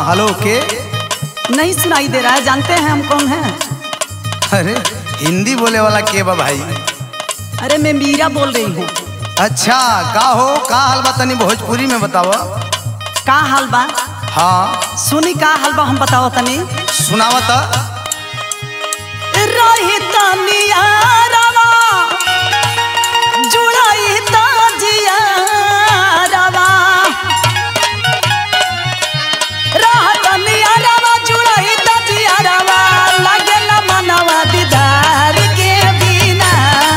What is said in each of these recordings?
Hello के? नहीं सुनाई दे रहा है, जानते हैं हम कौन हैं? अरे हिंदी बोले वाला के बा भाई? अरे मैं मीरा बोल रही हूँ। अच्छा का हो, का हाल बा तनी भोजपुरी में बताओ। का हाल बा? हाँ सुनी का हाल बा, हम बताओ तनी। सुनावा त। रही तनिया रवा जुड़ाई ताजिया रवा, रह तनिया रवा जुड़ाई ताजिया रवा, लगे न मनवा दीदार के बिना।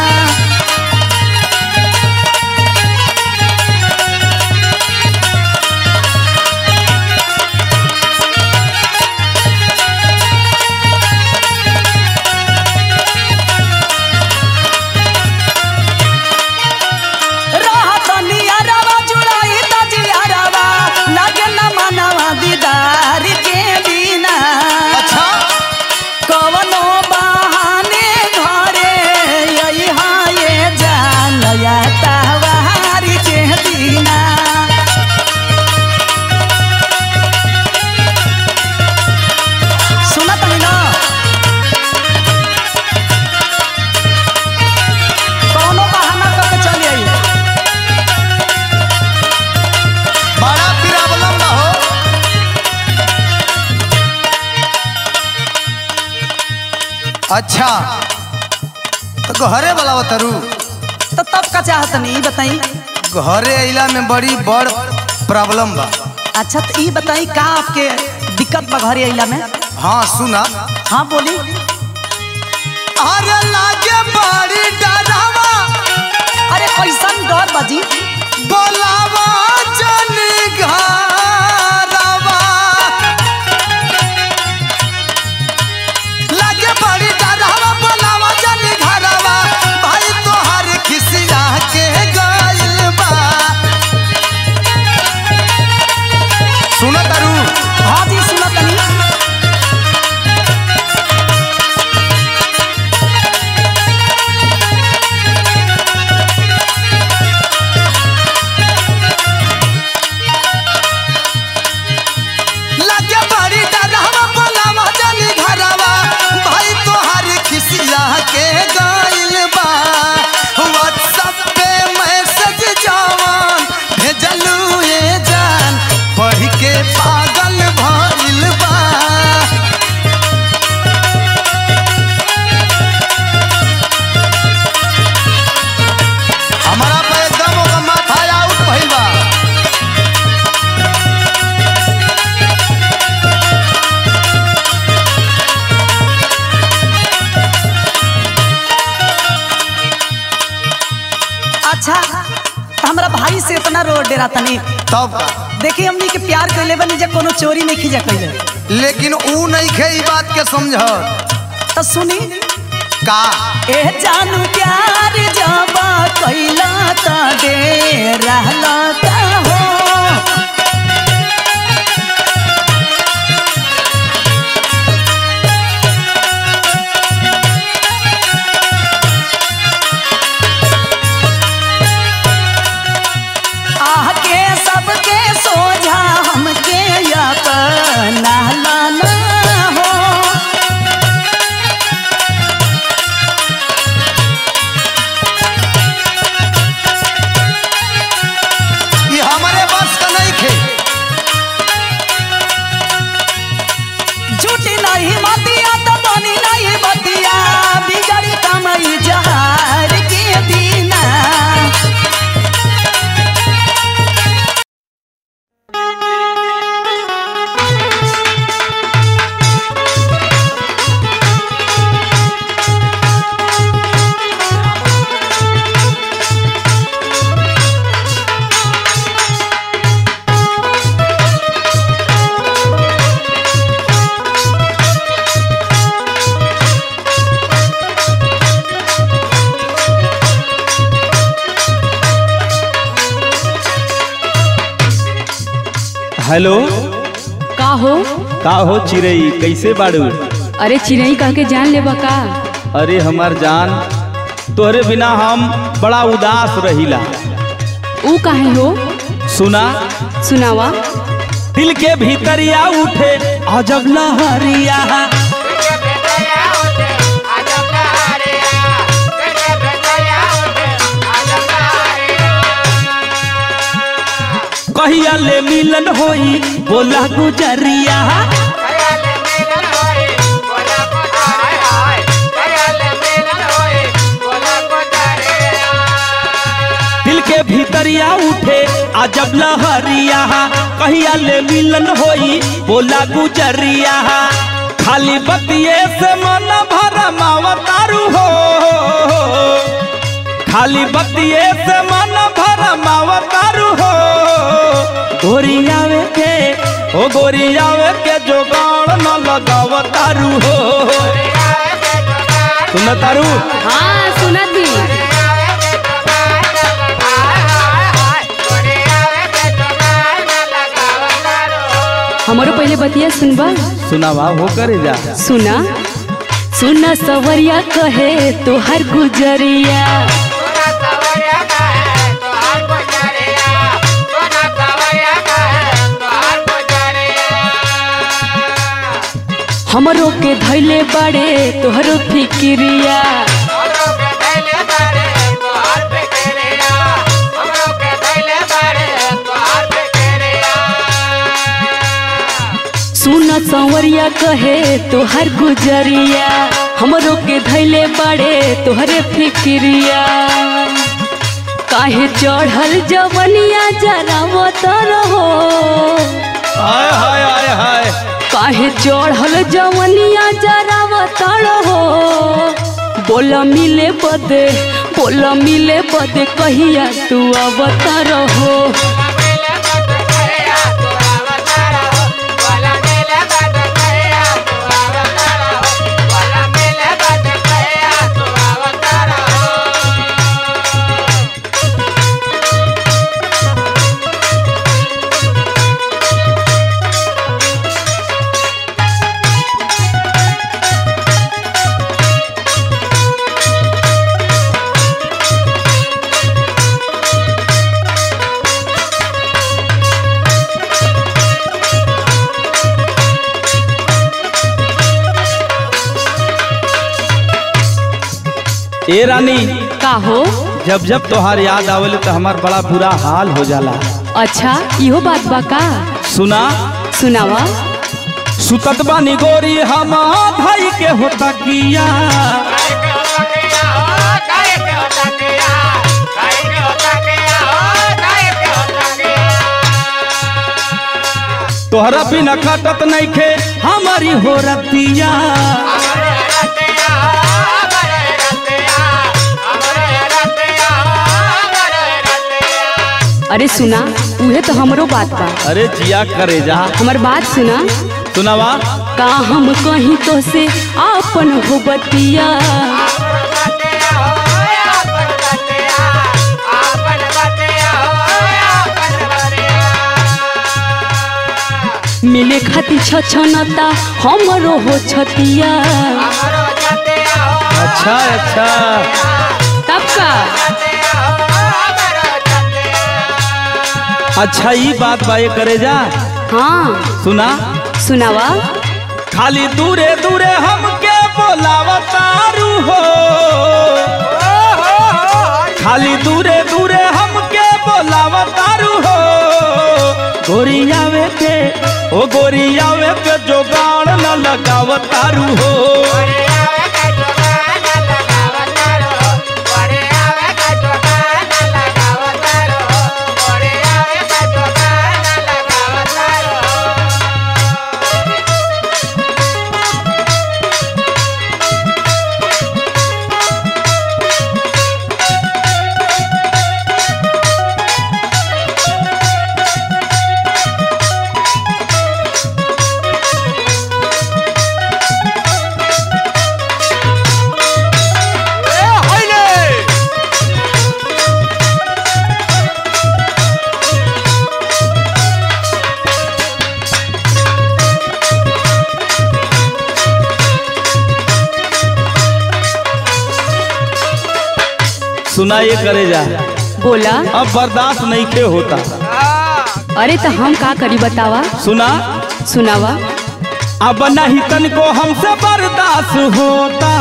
अच्छा तो घरे वाला बतरू तो तब का चाहत नहीं बताई? घरे अइला में बड़ी बड़ प्रॉब्लम बा। अच्छा तो ये बताई का आपके दिक्कत बा घरे अइला में? हाँ सुना। हाँ बोली। अरे लागे बड़ी डरावा। अरे कैसन डर बाजी? बोलावा जनी घरवा, लागे बड़ी डरावा, बोलावा जनी घरवा, भाई तोहार खिसिया के गइल बा। सुना तारू? हाँ जी सुना तनी। अच्छा हमारा भाई से इतना रोड डेरा तनी तब देखिए हमनी के प्यार कैले बनी जे कोनो चोरी नहीं खींचा कैले, लेकिन ऊ नहीं खे ई बात के समझ। तो सुनी का ए जानू प्यार जब कैला त दे रहला का हो, सबके सोझा हमके अपना लाना हो। ये हमारे बस का नहीं खे। झूठी नहीं मतिया तो बनी नहीं बतिया, बिगड़ी कमई जहार के बिना। हेलो का हो चिरई, कैसे बाड़ू? अरे चिरई कह के जान लेबा का? अरे हमार जान, तोहरे बिना हम बड़ा उदास रहिला। ऊ काहे हो? सुना। सुनावा। दिल के भीतरिया उठे अजब लहरिया। कहिया ले मिलन होई बोला गुजरिया। दिल के भीतरिया उठे अजब लहरिया। कहिया ले मिलन होई बोला गुजरिया। खाली बतिये से मन भरा मावतारू हो। खाली बतिये से मन भरा मावतारू हो। गोरियावे के ओ गोरियावे के जोगाड़ न लगावतारू हो। सुन तारू? हाँ सुनत भी। हमारो पहले बतिया सुनबा। सुनावा हो करे जा। सुना सुना सवरिया कहे तोहर गुजरिया। हमरो के धैले बड़े तोहरो फिक्रिया। सुना संवरिया कहे तोहर गुजरिया। हमरो के धैले बड़े तोहरे फिक्रिया। काहे चढ़ल जवनिया जरावत रहो। हाय हाय हाय हाय। काहे चढ़ल जवनिया जरावत रहो। बोला मिले बदे कहिया तू अवतार हो। ए रानी का हो? जब जब तोहार याद आवेले तो हमार बड़ा बुरा हाल हो जाला। अच्छा इहो बात बा का? सुना सुनावा। सुतत बानी गोरी हम भाई के होता किया। तोहरा बिना कटत नहीं खे हमारी हो रतिया। अरे सुना उहे तो हमरो बात बा। अरे जिया करे जा। हमर बात सुना। सुनावा। का हम कहीं तो से आपन हो बतिया। मिले खाती छछनता हमरो हो छतिया। अच्छा अच्छा तब का? अच्छा ये बात बाये करे जा। हाँ सुना सुनावा। खाली दूरे दूरे हमके बोलावतारू हो। खाली दूरे दूरे हमके बोलावतारू हो। गोरियावे के ओ गोरियावे के जोगाड़ न लगावतारू हो। सुना ये करे जा। बोला। अब बर्दाश्त नहीं के होता। अरे तो हम का करी बतावा। सुना सुनावा। अब नहीं तनको हमसे बर्दाश्त होता,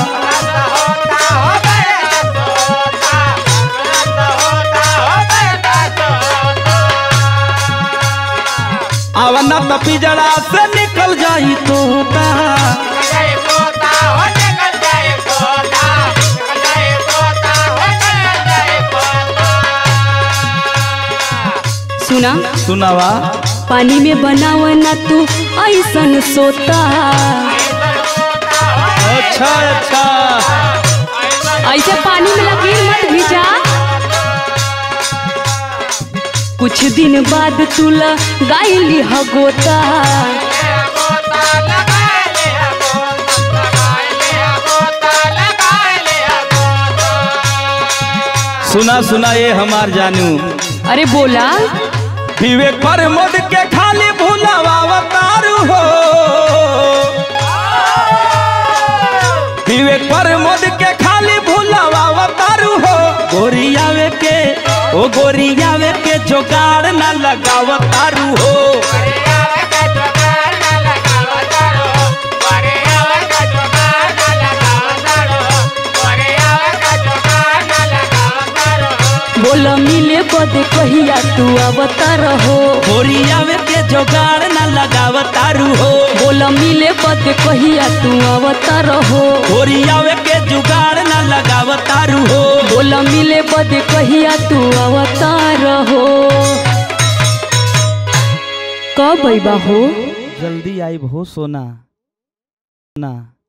अब न तो पिजड़ा से निकल जाई तोता। सुना सुनावा। पानी में बनाव ना तू ऐसन सोता। अच्छा अच्छा ऐसे पानी में लकीर मत खींचा। कुछ दिन बाद तू लगाइली हगोता। सुना सुना ये हमार जानू। अरे बोला। विवेक पर मद के खाली भूलावतारू हो, विवेक पर मद के खाली भूलावतारू हो। गोरियावे के ओ गोरियावे के जोगाड़ ना लगावतारू हो। बोला मिले बद कहिया तू अवतार हो। गोरियावे के जोगाड़ ना लगावतारू हो। बोला मिले बद कहिया तू अवतार हो। गोरियावे के जुगाड़ ना लगावतारू हो। बोला मिले बद कहिया तू अवतार हो। कब अइबा हो? जल्दी आई हो सोना ना।